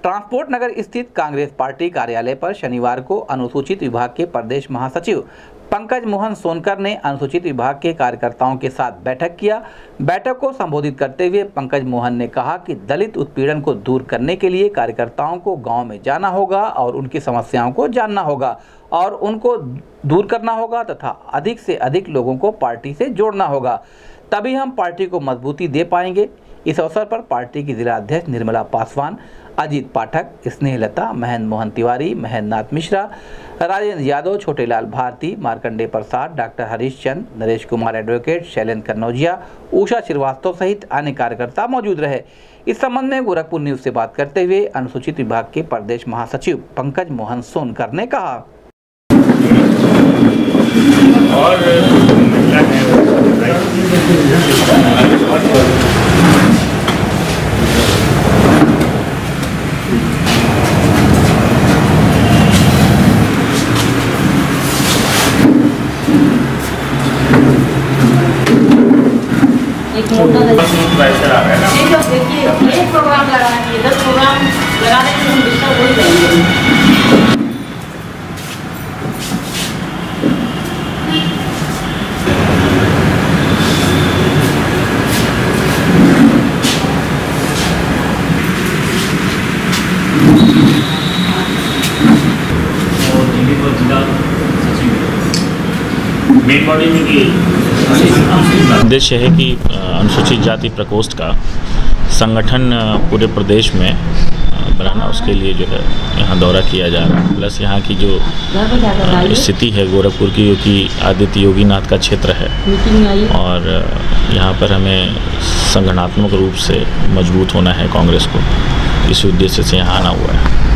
Transport नगर स्थित Congress party कार्यालय पर शनिवार को अनुसूचित विभाग के प्रदेश महासचिव पंकज मोहन सोनकर ने अनुसूचित विभाग के कार्यकर्ताओं के साथ बैठक किया। बैठक को संबोधित करते हुए पंकज मोहन ने कहा कि दलित उत्पीड़न को दूर करने के लिए कार्यकर्ताओं को गांव में जाना होगा और उनकी समस्याओं को जानना होगा और उनको दूर करना होगा तथा अधिक से अधिक लोगों को पार्टी से जोड़ना होगा, तभी हम पार्टी को मजबूती दे पाएंगे। इस अवसर पर पार्टी की जिला अध्यक्ष निर्मला पासवान, अजीत पाठक, स्नेहलता, महेंद्र मोहन तिवारी, महेंद्र नाथ मिश्रा, राजेंद्र यादव, छोटेलाल भारती, मार्कंडे प्रसाद, डॉक्टर हरीश चंद, नरेश कुमार एडवोकेट, शैलेंद्र कन्नौजिया, उषा श्रीवास्तव सहित अन्य कार्यकर्ता मौजूद रहे। इस संबंध में गोरखपुर न्यूज से बात करते हुए अनुसूचित विभाग के प्रदेश महासचिव पंकज मोहन सोनकर ने कहा। और एक मोटा देखिए एक प्रोग्राम लगाना चाहिए, 10 प्रोग्राम लगाने से हम डिस्टर्ब हो जाएंगे। मेन बॉडी में उद्देश्य है कि अनुसूचित जाति प्रकोष्ठ का संगठन पूरे प्रदेश में बनाना, उसके लिए जो है यहाँ दौरा किया जा रहा है। प्लस यहाँ की जो स्थिति है गोरखपुर की, जो कि आदित्य योगीनाथ का क्षेत्र है और यहाँ पर हमें संगठनात्मक रूप से मजबूत होना है कांग्रेस को, इस उद्देश्य से यहाँ आना हुआ है।